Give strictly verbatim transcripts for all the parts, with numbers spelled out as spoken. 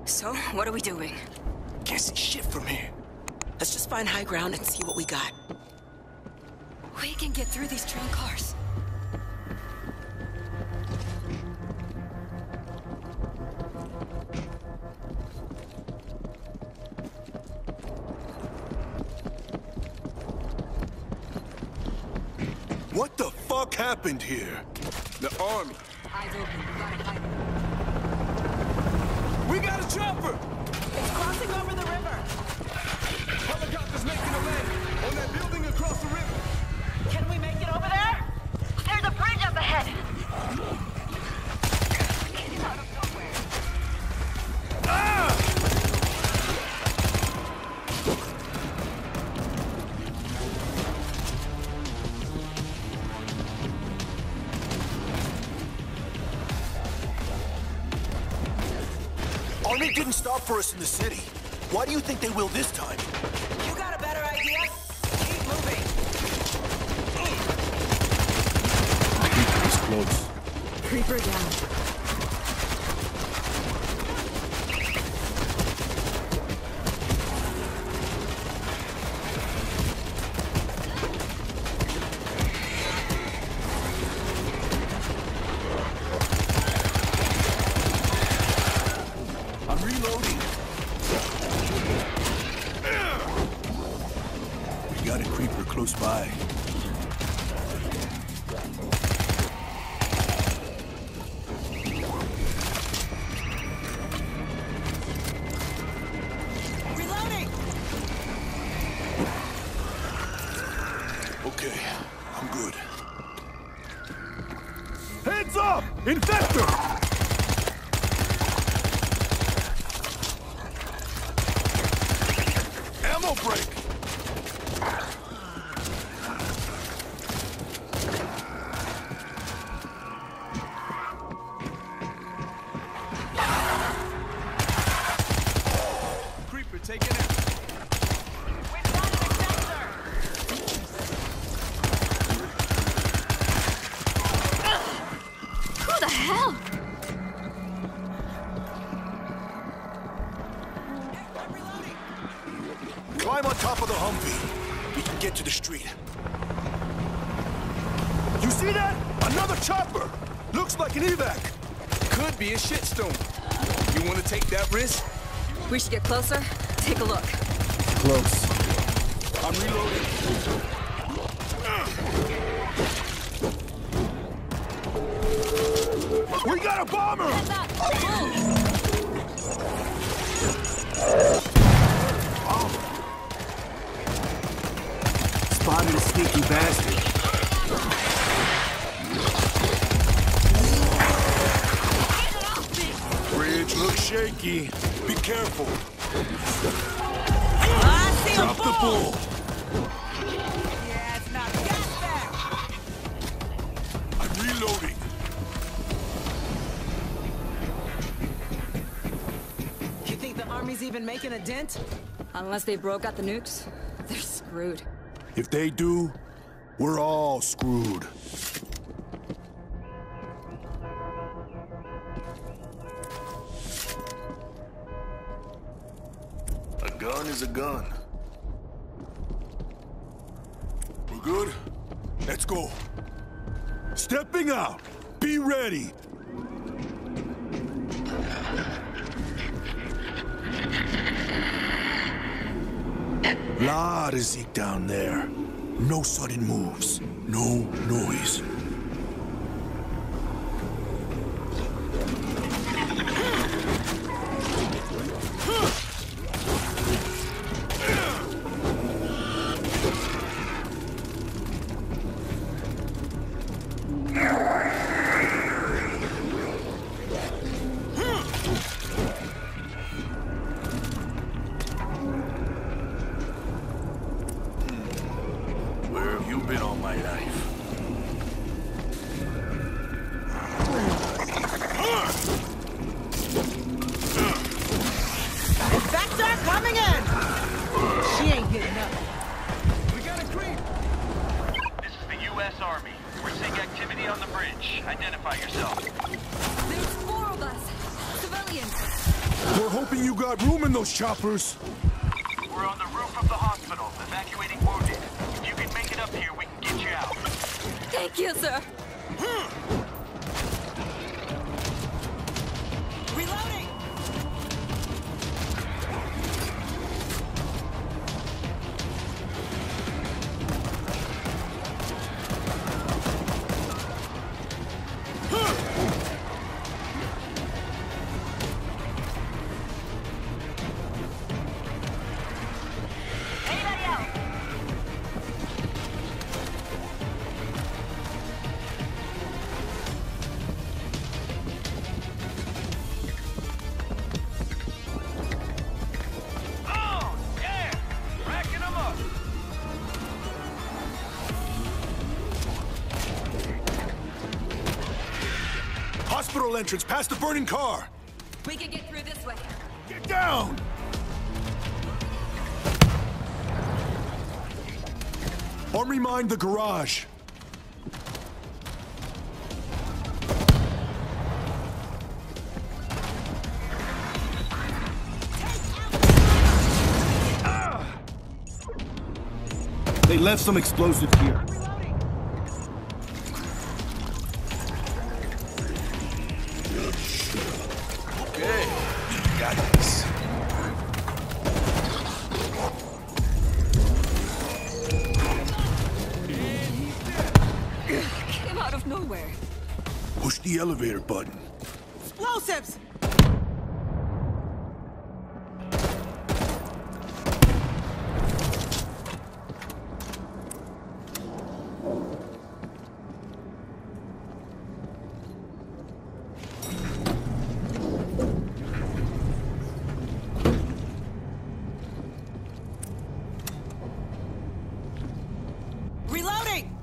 So, what are we doing? Can't see shit from here. Let's just find high ground and see what we got. We can get through these train cars. What the fuck happened here? The army. Eyes open. We gotta hide. We got a chopper! It's crossing over the river. Helicopter's making a land on that building across the river. Can we make it over there? There's a bridge up ahead. It's out of nowhere. Ah! Army didn't stop for us in the city. Why do you think they will this time? You got a better idea? Keep moving. He's close. Creeper down. I'm reloading. We got a creeper close by. Reloading. Okay, I'm good. Heads up! Infector! Ammo break! Creeper taking it. We've got an infector. Who the hell? Climb on top of the Humvee. We can get to the street. You see that? Another chopper! Looks like an evac. Could be a shitstorm. You want to take that risk? We should get closer. Take a look. Close. I'm reloading. We got a bomber! Heads up. Move. Spotted a sneaky bastard. Bridge looks shaky. Be careful. I see Drop a the bull. Yeah, it's not gas back. I'm reloading. You think the army's even making a dent? Unless they broke out the nukes, they're screwed. If they do, we're all screwed. A gun is a gun. We're good? Let's go. Stepping out. Be ready. Lot of Zeke down there. No sudden moves. No noise. Where have you been all my life? Infector coming in. She ain't getting up. We got a creep! This is the U S Army. We're seeing activity on the bridge. Identify yourself. There's four of us. Civilians. We're hoping you got room in those choppers. We're on the roof of the hospital, evacuating wounded. If you can make it up here, we can get you out. Thank you, sir. Reloading! Anybody else? Oh, yeah! Racking them up! Hospital entrance past the burning car. We can get through this way. Get down! Army mine the garage. They left some explosive here. Okay, got this. Came out of nowhere. Push the elevator button. Explosives! Reloading!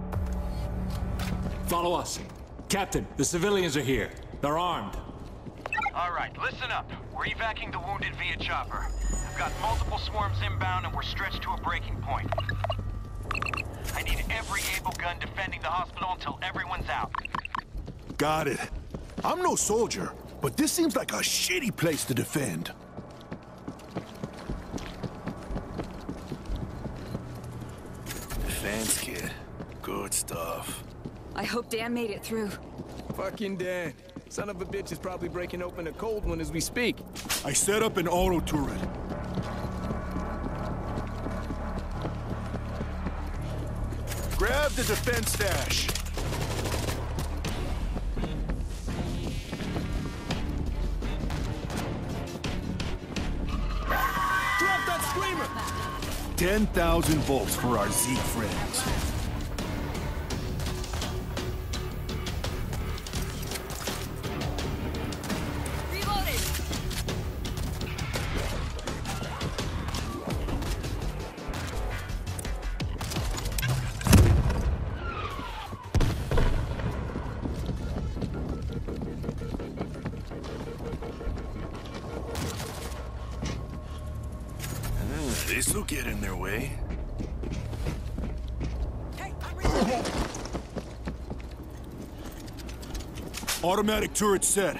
Follow us. Captain, the civilians are here. They're armed. All right, listen up. We're evacuating the wounded via chopper. We've got multiple swarms inbound and we're stretched to a breaking point. I need every able gun defending the hospital until everyone's out. Got it. I'm no soldier, but this seems like a shitty place to defend. Defense kit. Good stuff. I hope Dan made it through. Fucking Dan. Son of a bitch is probably breaking open a cold one as we speak. I set up an auto turret. Grab the defense stash. Drop that screamer! ten thousand volts for our Zeke friends. Reloading! This'll get in their way. Hey, I'm reloading! Automatic turret set.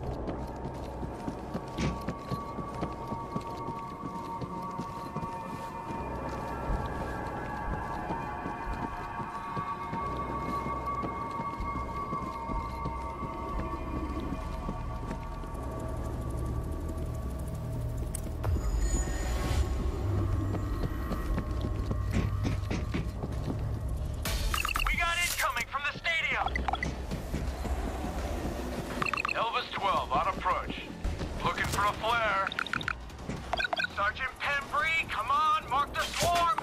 We got incoming from the stadium! Elvis twelve on approach. Looking for a flare. Sergeant Pembry, come on, mark the swarm!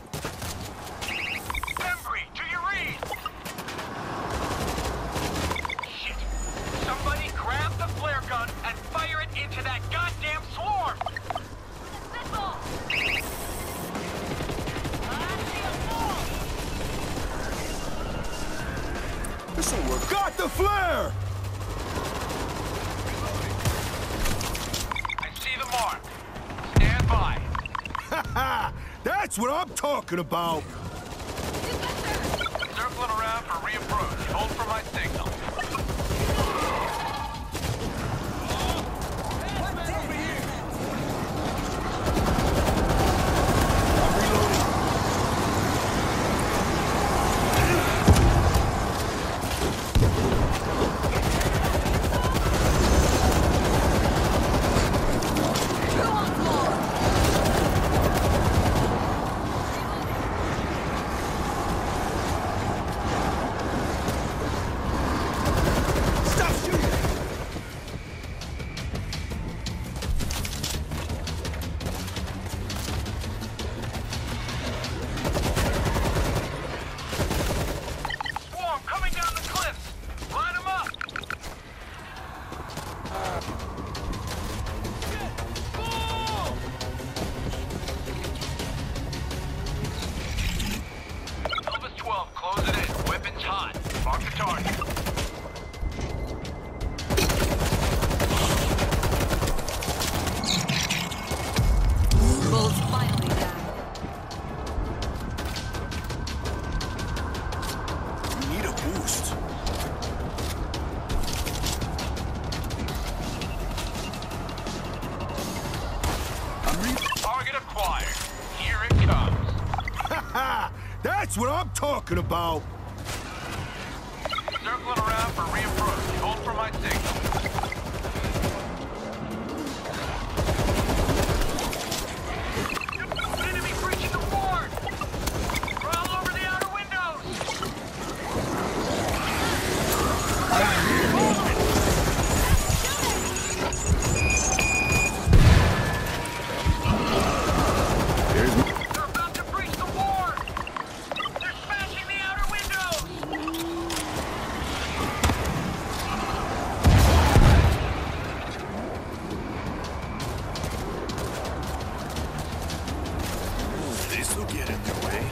Pembry, do you read? Shit. Somebody grab the flare gun and fire it into that goddamn swarm! This'll work. Got the flare! I see the mark. Stand by. Ha ha! That's what I'm talking about! Circling around for reapproach. Hold for my signal. What the That's what I'm talking about! Circling around for reapproach. Hold for my signal. Enemy breaching the ward! We're all over the outer windows! They're about to breach the ward! They're smashing the outer windows! This'll get in their way.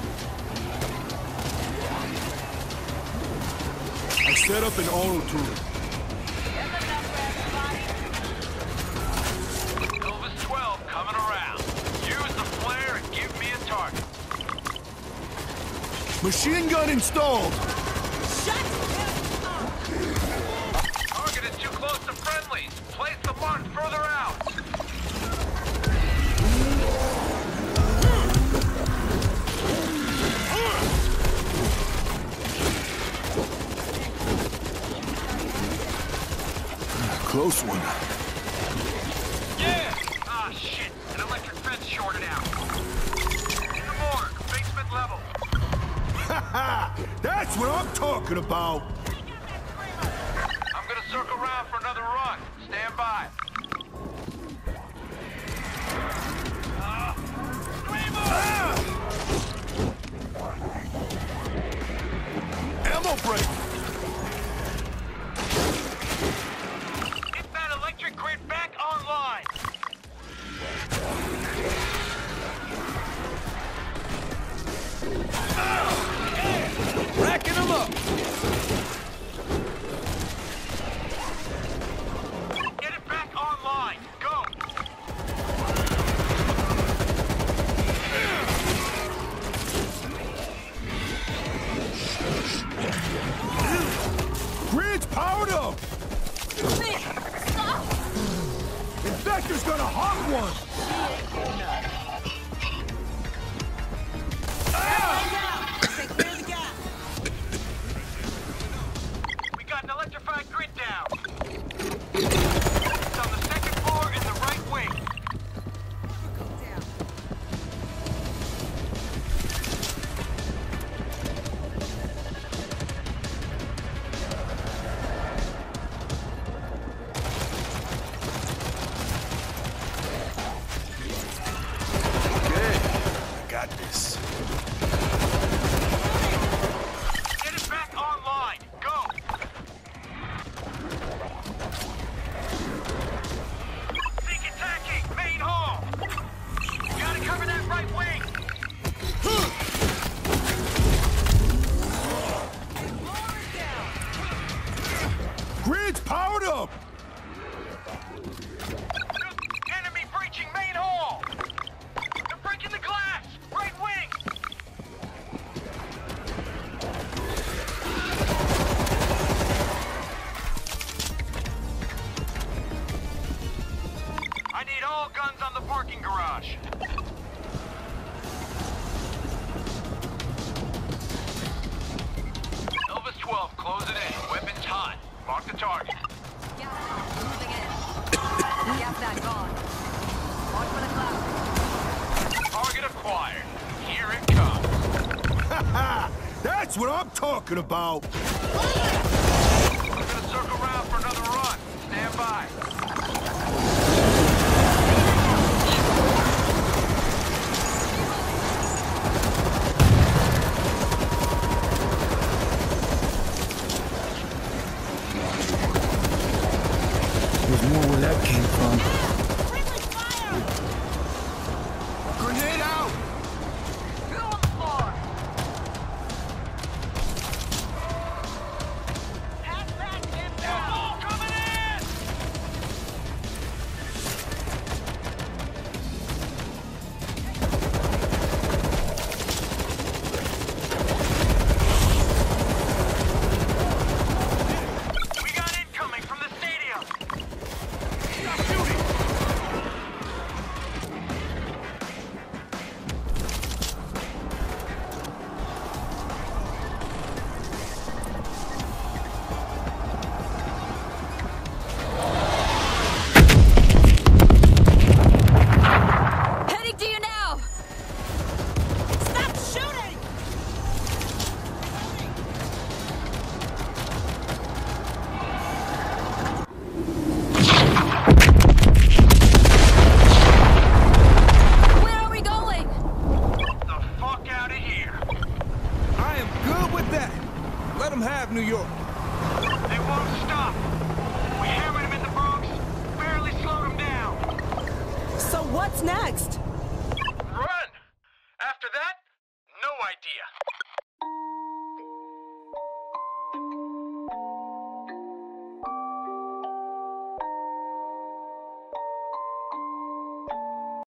I set up an auto turret. Elvis twelve coming around. Use the flare and give me a target. Machine gun installed! Target is too close to friendlies. Place the mark further out. Close one. Yeah! Ah, shit. An electric fence shorted out. In the morgue, basement level. Ha! That's what I'm talking about! I'm gonna circle around for another run. Stand by. Ah! Ammo break! Get that electric grid back online. Racking them up! Get it back online. Go. Grid's powered up! Infector's gonna hawk one! We got an electrified grid down. It's on the second floor in the right wing. Good. I got this. Get it back online. Go. Seek attacking. Main hall. Gotta cover that right wing. Grid's powered up! Enemy breaching main hall. They're breaking the glass. Right wing. I need all guns on the parking garage. Elvis twelve, close it in. Weapons hot. Mark the target. Moving in. Gas that gone. Watch for the cloud. Target acquired. Here it comes. Ha ha! That's what I'm talking about! I'm gonna circle around for another run. Stand by. There's more where that came from. Grenade out! Who on the floor? Pass that inbound. Coming in. We got incoming from the stadium. Stop shooting. What's next?